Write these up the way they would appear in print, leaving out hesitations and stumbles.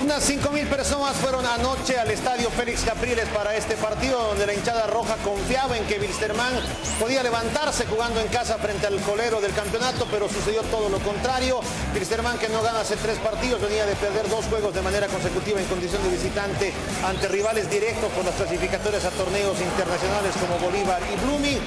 Unas 5.000 personas fueron anoche al estadio Félix Capriles para este partido, donde la hinchada roja confiaba en que Wilstermann podía levantarse jugando en casa frente al colero del campeonato, pero sucedió todo lo contrario. Wilstermann, que no gana hace 3 partidos, venía de perder 2 juegos de manera consecutiva en condición de visitante ante rivales directos por las clasificatorias a torneos internacionales como Bolívar y Blooming.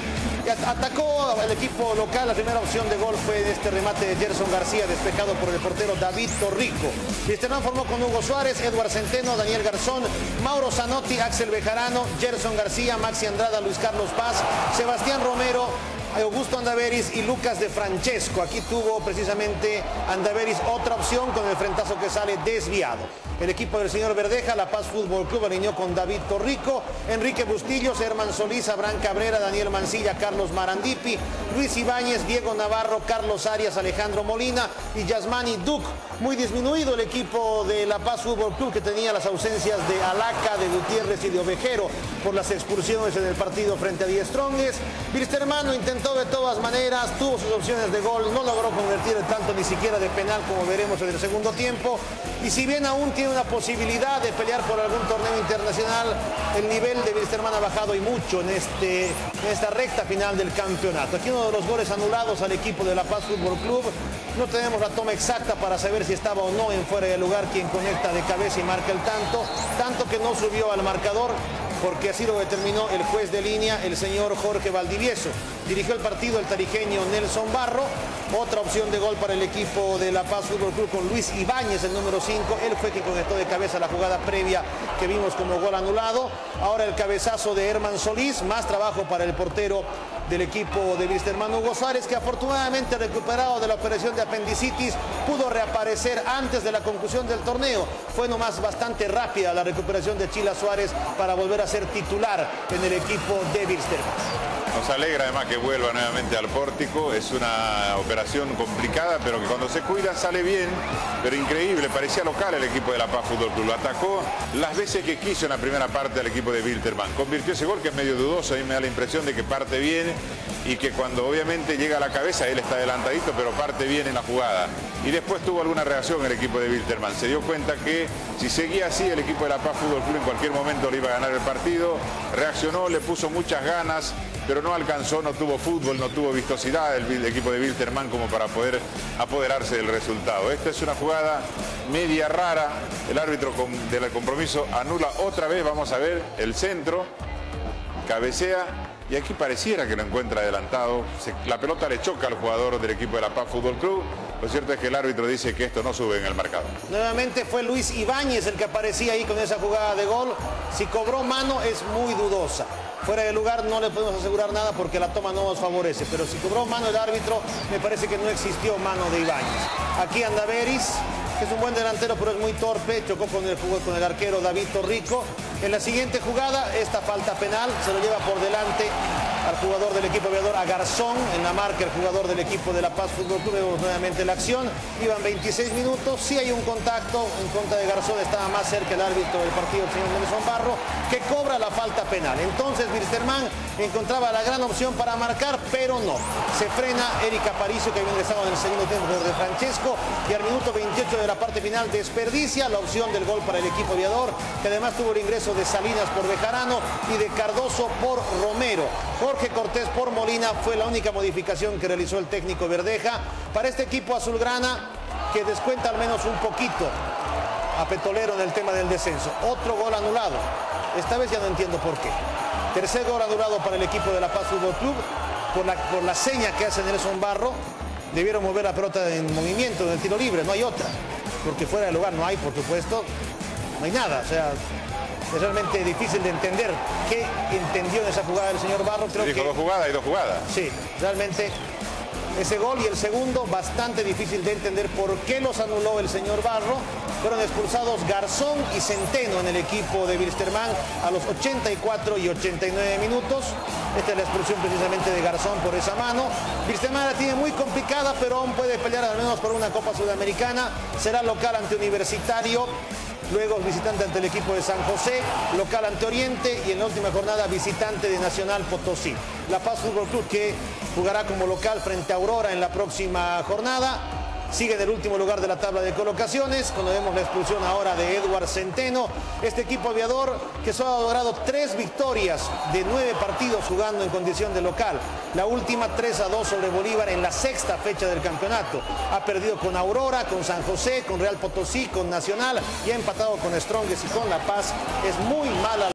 Atacó al equipo local. La primera opción de gol fue de este remate de Gerson García, despejado por el portero David Torrico. Wilstermann formó con Hugo Suárez, Edward Centeno, Daniel Garzón, Mauro Zanotti, Axel Bejarano, Gerson García, Maxi Andrada, Luis Carlos Paz, Sebastián Romero, Augusto Andaveris y Lucas de Francesco. Aquí tuvo precisamente Andaveris otra opción con el frentazo que sale desviado. El equipo del señor Verdeja, La Paz Fútbol Club, alineó con David Torrico, Enrique Bustillos, Herman Solís, Abraham Cabrera, Daniel Mancilla, Carlos Marandipi, Luis Ibáñez, Diego Navarro, Carlos Arias, Alejandro Molina y Yasmani Duc. Muy disminuido el equipo de La Paz Fútbol Club, que tenía las ausencias de Alaca, de Gutiérrez y de Ovejero por las expulsiones en el partido frente a Die Strongest. Wilstermann lo intentó de todas maneras, tuvo sus opciones de gol, no logró convertir el tanto ni siquiera de penal, como veremos en el segundo tiempo. Y si bien aún tiene una posibilidad de pelear por algún torneo internacional, el nivel de Wilstermann ha bajado y mucho en esta recta final del campeonato. Aquí uno de los goles anulados al equipo de La Paz Fútbol Club. No tenemos la toma exacta para saber si estaba o no en fuera de lugar quien conecta de cabeza y marca el tanto que no subió al marcador, porque así lo determinó el juez de línea, el señor Jorge Valdivieso. Dirigió el partido el tarijeño Nelson Barro. Otra opción de gol para el equipo de La Paz Fútbol Club con Luis Ibáñez, el número 5. Él fue quien conectó de cabeza la jugada previa que vimos como gol anulado. Ahora el cabezazo de Herman Solís, más trabajo para el portero del equipo de Wilstermann, Hugo Suárez, que afortunadamente, recuperado de la operación de apendicitis, pudo reaparecer antes de la conclusión del torneo. Fue nomás bastante rápida la recuperación de Chila Suárez para volver a ser titular en el equipo de Wilstermann. Nos alegra además que vuelva nuevamente al pórtico. Es una operación complicada, pero que cuando se cuida sale bien. Pero increíble, parecía local el equipo de La Paz Fútbol Club. Lo atacó las veces que quiso en la primera parte al equipo de Wilstermann. Convirtió ese gol que es medio dudoso. A mí me da la impresión de que parte bien y que cuando obviamente llega a la cabeza, él está adelantadito, pero parte bien en la jugada. Y después tuvo alguna reacción el equipo de Wilstermann. Se dio cuenta que si seguía así, el equipo de La Paz Fútbol Club en cualquier momento le iba a ganar el partido. Reaccionó, le puso muchas ganas, pero no alcanzó, no tuvo fútbol, no tuvo vistosidad el equipo de Wilstermann como para poder apoderarse del resultado. Esta es una jugada media rara. El árbitro del compromiso anula otra vez. Vamos a ver el centro, cabecea. Y aquí pareciera que lo encuentra adelantado. La pelota le choca al jugador del equipo de La Paz Fútbol Club. Lo cierto es que el árbitro dice que esto no sube en el marcador. Nuevamente fue Luis Ibáñez el que aparecía ahí con esa jugada de gol. Si cobró mano es muy dudosa. Fuera de lugar no le podemos asegurar nada porque la toma no nos favorece. Pero si cobró mano el árbitro, me parece que no existió mano de Ibáñez. Aquí Andaveris, que es un buen delantero pero es muy torpe, chocó con el arquero David Torrico. En la siguiente jugada, esta falta penal, se lo lleva por delante al jugador del equipo aviador, a Garzón. En la marca el jugador del equipo de La Paz Fútbol Club. Vemos nuevamente la acción. Iban 26 minutos, sí hay un contacto en contra de Garzón. Estaba más cerca el árbitro del partido, el señor Nelson Barro, que cobra la falta penal. Entonces Wilstermann encontraba la gran opción para marcar, pero no. Se frena Eric Aparicio, que había ingresado en el segundo tiempo de Francesco, y al minuto 28 de la parte final desperdicia la opción del gol para el equipo aviador, que además tuvo el ingreso de Salinas por Bejarano y de Cardoso por Romero. Jorge Cortés por Molina fue la única modificación que realizó el técnico Verdeja para este equipo azulgrana, que descuenta al menos un poquito a Petolero en el tema del descenso. Otro gol anulado. Esta vez ya no entiendo por qué. Tercer gol anulado para el equipo de La Paz Fútbol Club por la seña que hace Nelson Barro. Debieron mover la pelota en movimiento, en el tiro libre, no hay otra. Porque fuera de lugar no hay, por supuesto, no hay nada. O sea, es realmente difícil de entender qué entendió en esa jugada del señor Barro. Creo dijo que 2 jugadas y 2 jugadas. Sí, realmente ese gol y el segundo bastante difícil de entender por qué los anuló el señor Barro. Fueron expulsados Garzón y Centeno en el equipo de Wilstermann a los 84 y 89 minutos. Esta es la expulsión precisamente de Garzón por esa mano. Wilstermann la tiene muy complicada, pero aún puede pelear al menos por una Copa Sudamericana. Será local ante Universitario. Luego visitante ante el equipo de San José, local ante Oriente y en la última jornada visitante de Nacional Potosí. La Paz Fútbol Club, que jugará como local frente a Aurora en la próxima jornada. sigue en el último lugar de la tabla de colocaciones. Cuando vemos la expulsión ahora de Edward Centeno, este equipo aviador que solo ha logrado 3 victorias de 9 partidos jugando en condición de local. La última 3-2 sobre Bolívar en la 6ª fecha del campeonato. Ha perdido con Aurora, con San José, con Real Potosí, con Nacional y ha empatado con Strongest y con La Paz. Es muy mala